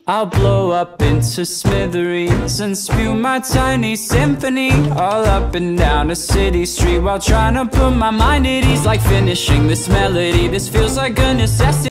I'll blow up into smithereens and spew my tiny symphony all up and down a city street while trying to put my mind at ease. Like finishing this melody, this feels like a necessity.